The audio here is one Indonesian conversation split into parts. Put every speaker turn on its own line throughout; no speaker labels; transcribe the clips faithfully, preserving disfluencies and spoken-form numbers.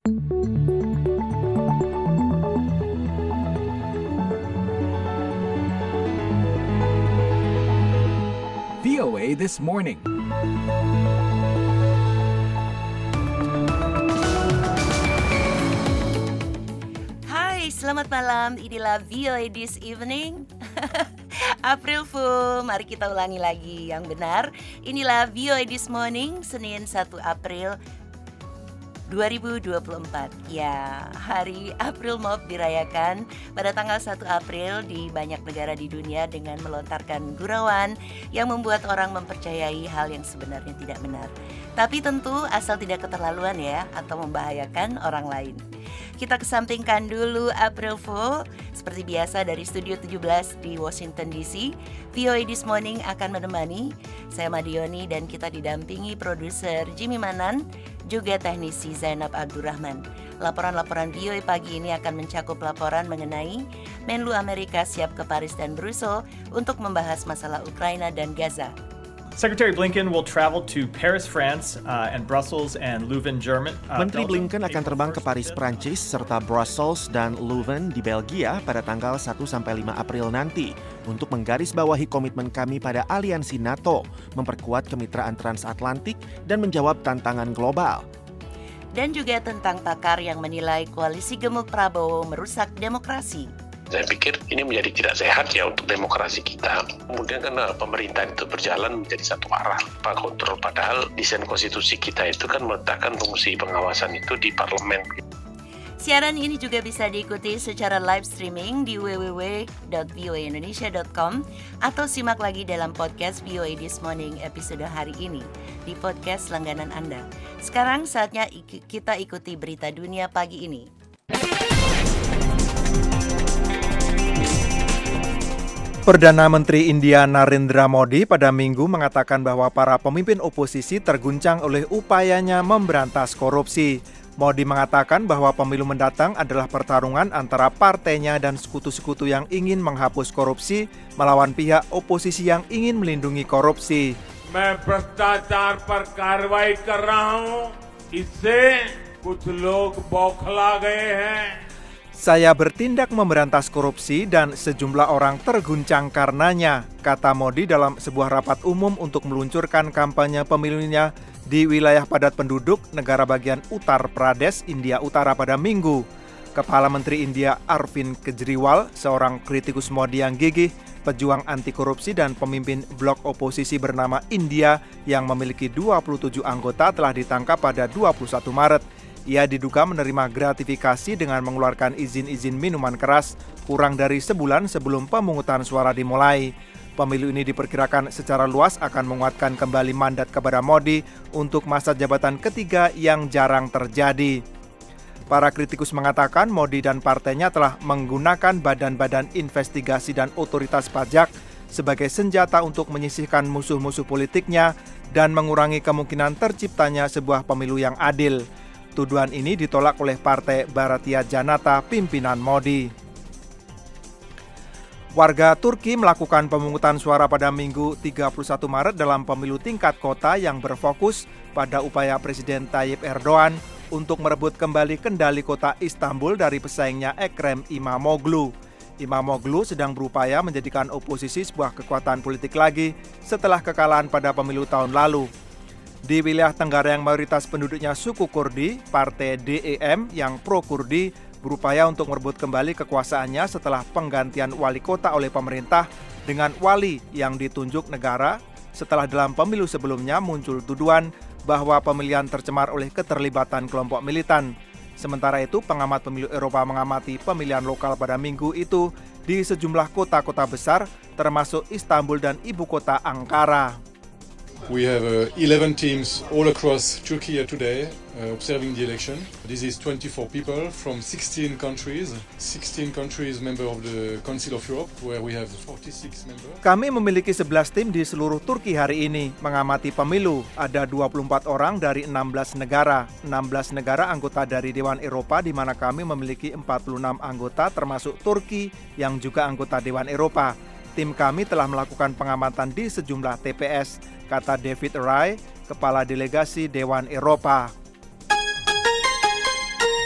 V O A This Morning.
Hai, selamat malam. Inilah V O A This Evening. April Fool, mari kita ulangi lagi yang benar. Inilah V O A This Morning, Senin satu April dua ribu dua puluh empat. Ya, hari April Mop dirayakan pada tanggal satu April di banyak negara di dunia dengan melontarkan gurauan yang membuat orang mempercayai hal yang sebenarnya tidak benar. Tapi tentu asal tidak keterlaluan ya, atau membahayakan orang lain. Kita kesampingkan dulu April Fool. Seperti biasa dari Studio tujuh belas di Washington D C, V O A This Morning akan menemani. Saya Madioni dan kita didampingi produser Jimmy Manan, juga teknisi Zainab Abdurrahman. Laporan-laporan V O A pagi ini akan mencakup laporan mengenai Menlu Amerika siap ke Paris dan Brussel untuk membahas masalah Ukraina dan Gaza.
Secretary Blinken will travel to Paris, France, uh, and Brussels and Leuven, German. Uh,
Menteri Blinken akan terbang ke Paris, Prancis, serta Brussels dan Leuven di Belgia pada tanggal satu sampai lima April nanti untuk menggarisbawahi komitmen kami pada aliansi NATO, memperkuat kemitraan transatlantik dan menjawab tantangan global.
Dan juga tentang pakar yang menilai koalisi gemuk Prabowo merusak demokrasi.
Saya pikir ini menjadi tidak sehat ya untuk demokrasi kita. Kemudian kan pemerintahan itu berjalan menjadi satu arah tanpa kontrol. Padahal desain konstitusi kita itu kan meletakkan fungsi pengawasan itu di parlemen.
Siaran ini juga bisa diikuti secara live streaming di w w w dot v o a indonesia dot com atau simak lagi dalam podcast V O A This Morning episode hari ini di podcast langganan Anda. Sekarang saatnya ik- kita ikuti berita dunia pagi ini.
Perdana Menteri India Narendra Modi pada Minggu mengatakan bahwa para pemimpin oposisi terguncang oleh upayanya memberantas korupsi. Modi mengatakan bahwa pemilu mendatang adalah pertarungan antara partainya dan sekutu-sekutu yang ingin menghapus korupsi melawan pihak oposisi yang ingin melindungi korupsi.
मैं भ्रष्टाचार पर कार्रवाई कर रहा हूं इससे कुछ लोग बौखला गए हैं.
Saya bertindak memberantas korupsi dan sejumlah orang terguncang karenanya, kata Modi dalam sebuah rapat umum untuk meluncurkan kampanye pemilunya di wilayah padat penduduk negara bagian Uttar Pradesh, India Utara pada Minggu. Kepala Menteri India Arvind Kejriwal, seorang kritikus Modi yang gigih, pejuang anti korupsi dan pemimpin blok oposisi bernama India yang memiliki dua puluh tujuh anggota telah ditangkap pada dua puluh satu Maret. Ia diduga menerima gratifikasi dengan mengeluarkan izin-izin minuman keras kurang dari sebulan sebelum pemungutan suara dimulai. Pemilu ini diperkirakan secara luas akan menguatkan kembali mandat kepada Modi untuk masa jabatan ketiga yang jarang terjadi. Para kritikus mengatakan Modi dan partainya telah menggunakan badan-badan investigasi dan otoritas pajak sebagai senjata untuk menyisihkan musuh-musuh politiknya dan mengurangi kemungkinan terciptanya sebuah pemilu yang adil. Tuduhan ini ditolak oleh Partai Bharatiya Janata pimpinan Modi. Warga Turki melakukan pemungutan suara pada Minggu tiga puluh satu Maret dalam pemilu tingkat kota yang berfokus pada upaya Presiden Tayyip Erdogan untuk merebut kembali kendali kota Istanbul dari pesaingnya Ekrem İmamoğlu. İmamoğlu sedang berupaya menjadikan oposisi sebuah kekuatan politik lagi setelah kekalahan pada pemilu tahun lalu. Di wilayah Tenggara yang mayoritas penduduknya suku Kurdi, Partai D E M yang pro-Kurdi berupaya untuk merebut kembali kekuasaannya setelah penggantian wali kota oleh pemerintah dengan wali yang ditunjuk negara setelah dalam pemilu sebelumnya muncul tuduhan bahwa pemilihan tercemar oleh keterlibatan kelompok militan. Sementara itu, pengamat pemilu Eropa mengamati pemilihan lokal pada Minggu itu di sejumlah kota-kota besar termasuk Istanbul dan ibu kota Ankara.
We have uh, eleven teams all across Turkey today uh, observing the election. This is twenty-four people from sixteen countries. sixteen countries member of the Council of Europe where we have forty-six members.
Kami memiliki sebelas tim di seluruh Turki hari ini mengamati pemilu. Ada dua puluh empat orang dari enam belas negara. enam belas negara anggota dari Dewan Eropa di mana kami memiliki empat puluh enam anggota termasuk Turki yang juga anggota Dewan Eropa. Tim kami telah melakukan pengamatan di sejumlah T P S, kata David Rai, Kepala Delegasi Dewan Eropa.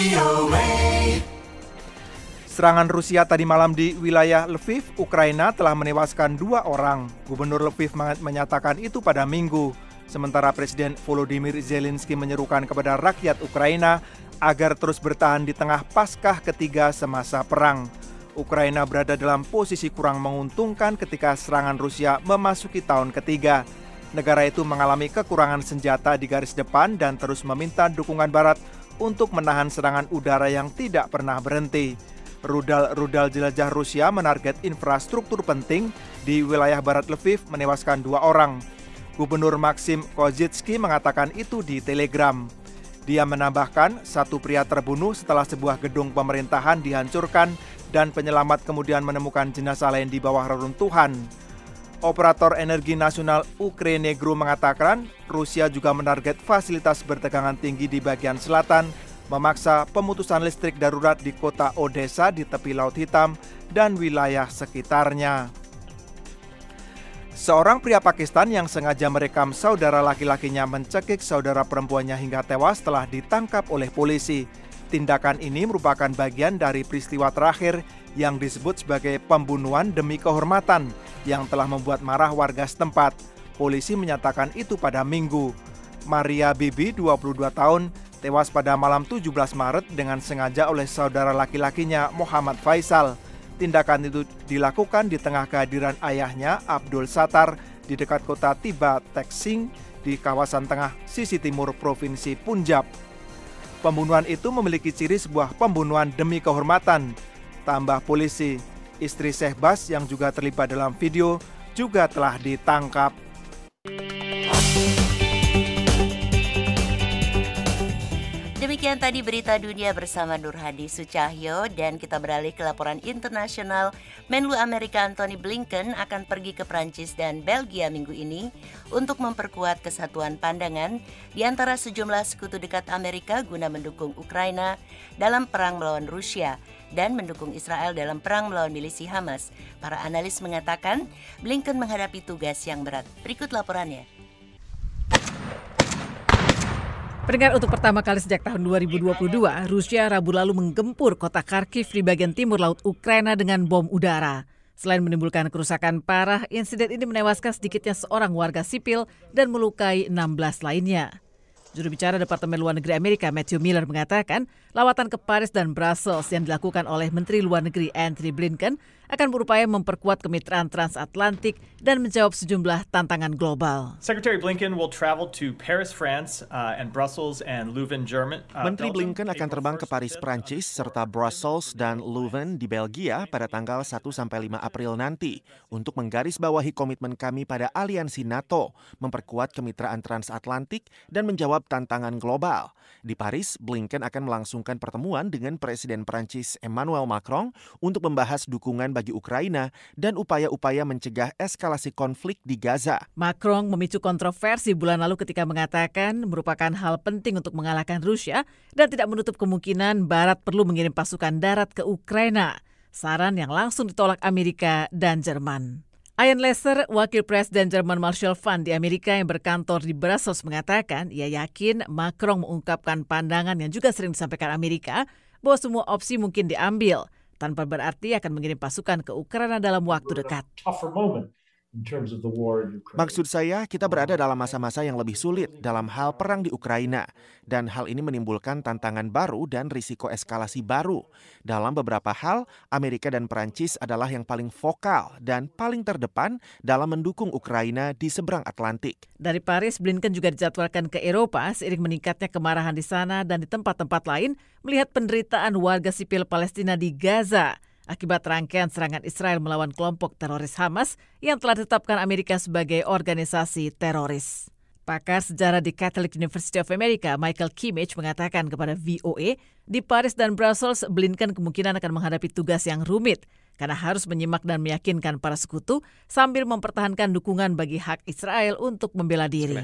Serangan Rusia tadi malam di wilayah Lviv, Ukraina telah menewaskan dua orang. Gubernur Lviv menyatakan itu pada Minggu. Sementara Presiden Volodymyr Zelensky menyerukan kepada rakyat Ukraina agar terus bertahan di tengah Paskah ketiga semasa perang. Ukraina berada dalam posisi kurang menguntungkan ketika serangan Rusia memasuki tahun ketiga. Negara itu mengalami kekurangan senjata di garis depan dan terus meminta dukungan Barat untuk menahan serangan udara yang tidak pernah berhenti. Rudal-rudal jelajah Rusia menarget infrastruktur penting di wilayah barat Lviv, menewaskan dua orang. Gubernur Maxim Kozhitsky mengatakan itu di Telegram. Dia menambahkan satu pria terbunuh setelah sebuah gedung pemerintahan dihancurkan dan penyelamat kemudian menemukan jenazah lain di bawah reruntuhan. Operator Energi Nasional Ukrenegro mengatakan Rusia juga menarget fasilitas bertegangan tinggi di bagian selatan, memaksa pemutusan listrik darurat di kota Odessa di tepi Laut Hitam dan wilayah sekitarnya. Seorang pria Pakistan yang sengaja merekam saudara laki-lakinya mencekik saudara perempuannya hingga tewas telah ditangkap oleh polisi. Tindakan ini merupakan bagian dari peristiwa terakhir yang disebut sebagai pembunuhan demi kehormatan yang telah membuat marah warga setempat. Polisi menyatakan itu pada Minggu. Maria Bibi, dua puluh dua tahun, tewas pada malam tujuh belas Maret dengan sengaja oleh saudara laki-lakinya Muhammad Faisal. Tindakan itu dilakukan di tengah kehadiran ayahnya Abdul Sattar di dekat kota Tiba Teksing di kawasan tengah sisi timur Provinsi Punjab. Pembunuhan itu memiliki ciri sebuah pembunuhan demi kehormatan. Tambah polisi, istri Shehbaz yang juga terlibat dalam video juga telah ditangkap.
Demikian tadi berita dunia bersama Nur Hadi Sucahyo, dan kita beralih ke laporan internasional. Menlu Amerika Antony Blinken akan pergi ke Prancis dan Belgia minggu ini untuk memperkuat kesatuan pandangan di antara sejumlah sekutu dekat Amerika guna mendukung Ukraina dalam perang melawan Rusia dan mendukung Israel dalam perang melawan milisi Hamas. Para analis mengatakan Blinken menghadapi tugas yang berat. Berikut laporannya.
Pendengar, untuk pertama kali sejak tahun dua ribu dua puluh dua, Rusia Rabu lalu menggempur kota Kharkiv di bagian timur laut Ukraina dengan bom udara. Selain menimbulkan kerusakan parah, insiden ini menewaskan sedikitnya seorang warga sipil dan melukai enam belas lainnya. Juru bicara Departemen Luar Negeri Amerika Matthew Miller mengatakan lawatan ke Paris dan Brussels yang dilakukan oleh Menteri Luar Negeri Antony Blinken akan berupaya memperkuat kemitraan transatlantik dan menjawab sejumlah tantangan global.
Secretary Blinken will travel to Paris, France, uh, and Brussels and Leuven, German. Uh,
Menteri Blinken akan terbang ke Paris, Prancis, serta Brussels dan Leuven di Belgia pada tanggal satu sampai lima April nanti untuk menggarisbawahi komitmen kami pada aliansi NATO, memperkuat kemitraan transatlantik dan menjawab tantangan global. Di Paris, Blinken akan melangsungkan pertemuan dengan Presiden Prancis Emmanuel Macron untuk membahas dukungan bagi Ukraina dan upaya-upaya mencegah eskalasi konflik di Gaza.
Macron memicu kontroversi bulan lalu ketika mengatakan merupakan hal penting untuk mengalahkan Rusia dan tidak menutup kemungkinan Barat perlu mengirim pasukan darat ke Ukraina. Saran yang langsung ditolak Amerika dan Jerman. Ian Lesser, wakil presiden Jerman Marshall Fund di Amerika yang berkantor di Brussels, mengatakan ia yakin Macron mengungkapkan pandangan yang juga sering disampaikan Amerika bahwa semua opsi mungkin diambil, tanpa berarti akan mengirim pasukan ke Ukraina dalam waktu dekat.
Maksud saya, kita berada dalam masa-masa yang lebih sulit dalam hal perang di Ukraina, dan hal ini menimbulkan tantangan baru dan risiko eskalasi baru. Dalam beberapa hal, Amerika dan Perancis adalah yang paling vokal dan paling terdepan dalam mendukung Ukraina di seberang Atlantik.
Dari Paris, Blinken juga dijadwalkan ke Eropa seiring meningkatnya kemarahan di sana dan di tempat-tempat lain melihat penderitaan warga sipil Palestina di Gaza akibat rangkaian serangan Israel melawan kelompok teroris Hamas yang telah ditetapkan Amerika sebagai organisasi teroris. Pakar sejarah di Catholic University of America, Michael Kimmage, mengatakan kepada V O A, di Paris dan Brussels, Blinken kemungkinan akan menghadapi tugas yang rumit karena harus menyimak dan meyakinkan para sekutu sambil mempertahankan dukungan bagi hak Israel untuk membela diri.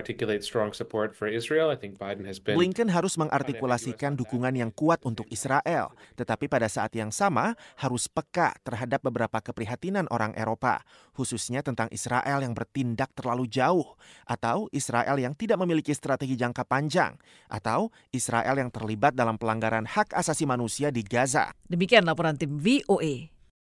Blinken harus mengartikulasikan dukungan yang kuat untuk Israel, tetapi pada saat yang sama harus peka terhadap beberapa keprihatinan orang Eropa, khususnya tentang Israel yang bertindak terlalu jauh atau Israel yang tidak memiliki strategi jangka panjang atau Israel yang terlibat dalam pelanggaran hak asasi manusia di Gaza.
Demikian laporan tim V O A.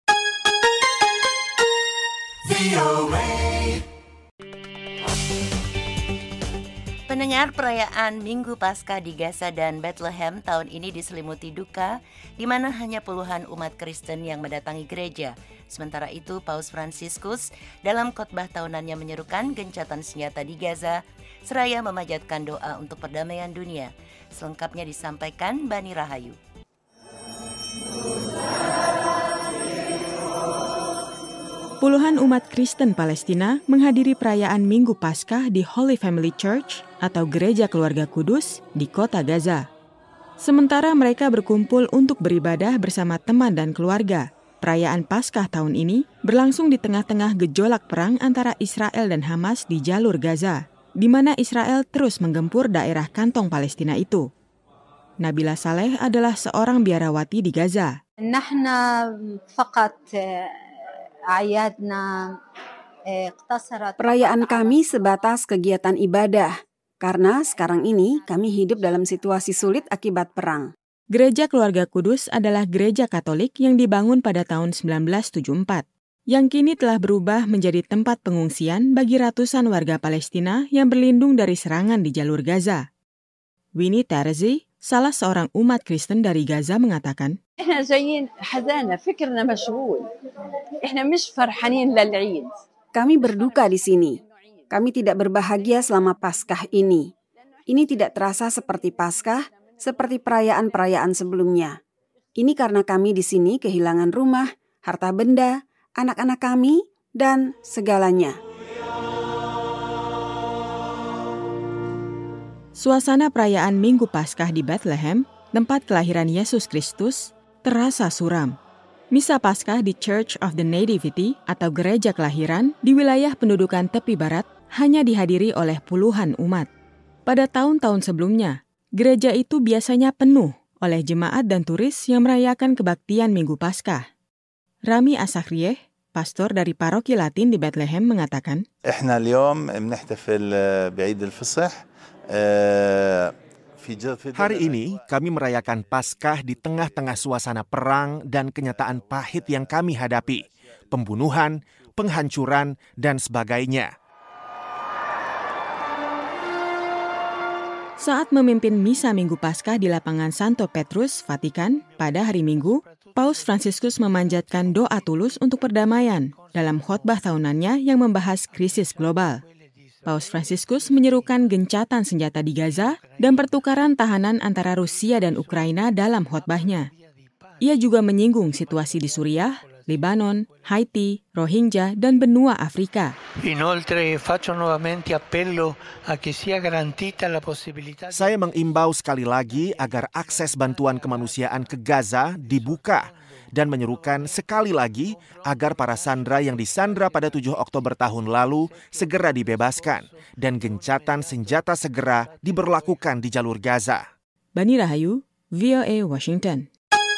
Pendengar, perayaan Minggu Paskah di Gaza dan Bethlehem tahun ini diselimuti duka, di mana hanya puluhan umat Kristen yang mendatangi gereja. Sementara itu, Paus Fransiskus dalam khotbah tahunannya menyerukan gencatan senjata di Gaza, seraya memanjatkan doa untuk perdamaian dunia. Selengkapnya disampaikan Bani Rahayu.
Puluhan umat Kristen Palestina menghadiri perayaan Minggu Paskah di Holy Family Church atau Gereja Keluarga Kudus di kota Gaza. Sementara mereka berkumpul untuk beribadah bersama teman dan keluarga, perayaan Paskah tahun ini berlangsung di tengah-tengah gejolak perang antara Israel dan Hamas di jalur Gaza, di mana Israel terus menggempur daerah kantong Palestina itu. Nabila Saleh adalah seorang biarawati di Gaza.
Perayaan kami sebatas kegiatan ibadah, karena sekarang ini kami hidup dalam situasi sulit akibat perang.
Gereja Keluarga Kudus adalah gereja Katolik yang dibangun pada tahun sembilan belas tujuh puluh empat, yang kini telah berubah menjadi tempat pengungsian bagi ratusan warga Palestina yang berlindung dari serangan di jalur Gaza. Winnie Terzi, salah seorang umat Kristen dari Gaza, mengatakan,
kami berduka di sini. Kami tidak berbahagia selama Paskah ini. Ini tidak terasa seperti Paskah, seperti perayaan-perayaan sebelumnya. Ini karena kami di sini kehilangan rumah, harta benda, anak-anak kami, dan segalanya.
Suasana perayaan Minggu Paskah di Bethlehem, tempat kelahiran Yesus Kristus, terasa suram. Misa Paskah di Church of the Nativity atau Gereja Kelahiran di wilayah pendudukan tepi barat hanya dihadiri oleh puluhan umat. Pada tahun-tahun sebelumnya, gereja itu biasanya penuh oleh jemaat dan turis yang merayakan kebaktian Minggu Paskah. Rami Asakrieh, pastor dari paroki Latin di Bethlehem, mengatakan,
"Ihna al-yawm bnahtafil b'Eid al-Fisah."
Hari ini kami merayakan Paskah di tengah-tengah suasana perang dan kenyataan pahit yang kami hadapi, pembunuhan, penghancuran, dan sebagainya.
Saat memimpin misa Minggu Paskah di lapangan Santo Petrus, Vatikan, pada hari Minggu, Paus Fransiskus memanjatkan doa tulus untuk perdamaian dalam khotbah tahunannya yang membahas krisis global. Paus Fransiskus menyerukan gencatan senjata di Gaza dan pertukaran tahanan antara Rusia dan Ukraina dalam khotbahnya. Ia juga menyinggung situasi di Suriah, Lebanon, Haiti, Rohingya, dan benua Afrika.
Saya mengimbau sekali lagi agar akses bantuan kemanusiaan ke Gaza dibuka dan menyerukan sekali lagi agar para sandera yang disandra pada tujuh Oktober tahun lalu segera dibebaskan dan gencatan senjata segera diberlakukan di jalur Gaza.
Bani Rahayu, V O A Washington.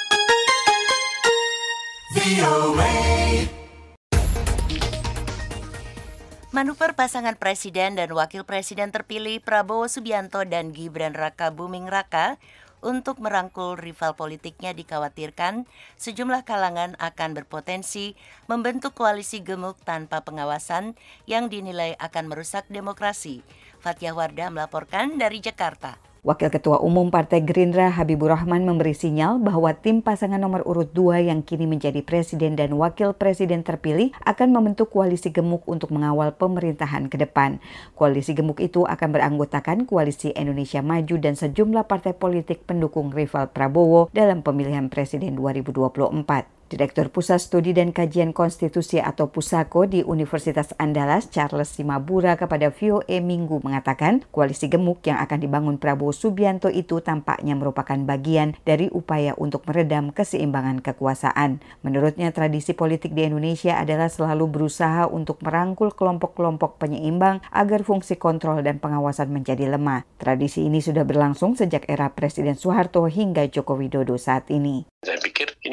Manuver pasangan presiden dan wakil presiden terpilih Prabowo Subianto dan Gibran Raka Buming Raka untuk merangkul rival politiknya dikhawatirkan sejumlah kalangan akan berpotensi membentuk koalisi gemuk tanpa pengawasan yang dinilai akan merusak demokrasi. Fathia Wardah melaporkan dari Jakarta.
Wakil Ketua Umum Partai Gerindra Habibur Rahman memberi sinyal bahwa tim pasangan nomor urut dua yang kini menjadi presiden dan wakil presiden terpilih akan membentuk koalisi gemuk untuk mengawal pemerintahan ke depan. Koalisi gemuk itu akan beranggotakan Koalisi Indonesia Maju dan sejumlah partai politik pendukung rival Prabowo dalam pemilihan presiden dua ribu dua puluh empat. Direktur Pusat Studi dan Kajian Konstitusi atau Pusako di Universitas Andalas, Charles Simabura, kepada V O A Minggu mengatakan koalisi gemuk yang akan dibangun Prabowo Subianto itu tampaknya merupakan bagian dari upaya untuk meredam keseimbangan kekuasaan. Menurutnya, tradisi politik di Indonesia adalah selalu berusaha untuk merangkul kelompok-kelompok penyeimbang agar fungsi kontrol dan pengawasan menjadi lemah. Tradisi ini sudah berlangsung sejak era Presiden Soeharto hingga Joko Widodo saat ini.
Saya pikir ini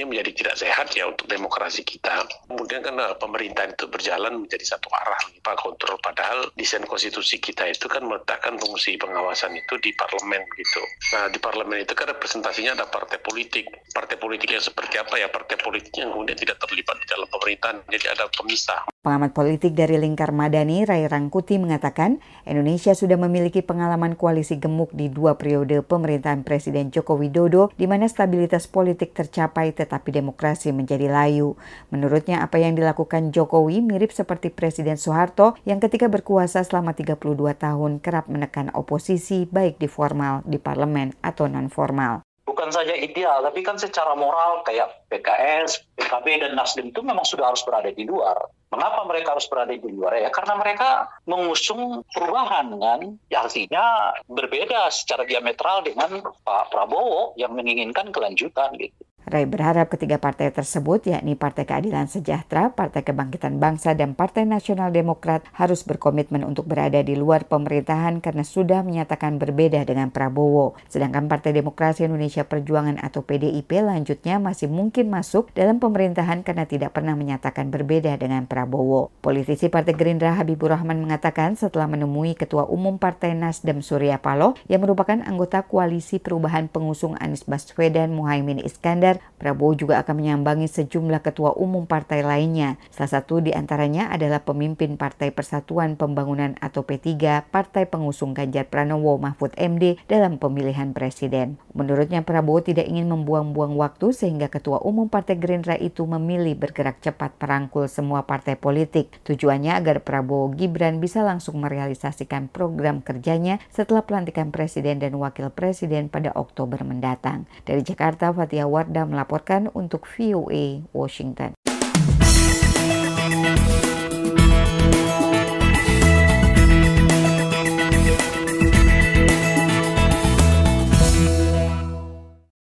menjadi tidak sehat ya untuk demokrasi kita. Kemudian kan pemerintahan itu berjalan menjadi satu arah, Pak kontrol. Padahal desain konstitusi kita itu kan meletakkan fungsi pengawasan itu di parlemen gitu. Nah di parlemen itu kan representasinya ada partai politik. Partai politik yang seperti apa ya? Partai politik yang kemudian tidak terlibat di dalam pemerintahan. Jadi ada pemisah.
Pengamat politik dari Lingkar Madani, Ray Rangkuti, mengatakan Indonesia sudah memiliki pengalaman koalisi gemuk di dua periode pemerintahan Presiden Joko Widodo, di mana stabilitas politik tercapai tetapi demokrasi menjadi layu. Menurutnya apa yang dilakukan Jokowi mirip seperti Presiden Soeharto yang ketika berkuasa selama tiga puluh dua tahun kerap menekan oposisi baik di formal, di parlemen atau non-formal.
Bukan saja ideal, tapi kan secara moral kayak P K S, P K B, dan Nasdem itu memang sudah harus berada di luar. Mengapa mereka harus berada di luar? Ya karena mereka mengusung perubahan kan, ya, artinya berbeda secara diametral dengan Pak Prabowo yang menginginkan kelanjutan gitu.
Ray berharap ketiga partai tersebut, yakni Partai Keadilan Sejahtera, Partai Kebangkitan Bangsa, dan Partai Nasional Demokrat harus berkomitmen untuk berada di luar pemerintahan karena sudah menyatakan berbeda dengan Prabowo. Sedangkan Partai Demokrasi Indonesia Perjuangan atau P D I P lanjutnya masih mungkin masuk dalam pemerintahan karena tidak pernah menyatakan berbeda dengan Prabowo. Politisi Partai Gerindra Habibur Rahman mengatakan setelah menemui Ketua Umum Partai Nasdem Surya Paloh yang merupakan anggota Koalisi Perubahan pengusung Anies Baswedan Muhaimin Iskandar, Prabowo juga akan menyambangi sejumlah ketua umum partai lainnya. Salah satu di antaranya adalah pemimpin Partai Persatuan Pembangunan atau P tiga, partai pengusung Ganjar Pranowo Mahfud M D dalam pemilihan presiden. Menurutnya Prabowo tidak ingin membuang-buang waktu sehingga ketua umum Partai Gerindra itu memilih bergerak cepat merangkul semua partai politik. Tujuannya agar Prabowo Gibran bisa langsung merealisasikan program kerjanya setelah pelantikan presiden dan wakil presiden pada Oktober mendatang. Dari Jakarta, Fathia Wardah melaporkan untuk V O A Washington.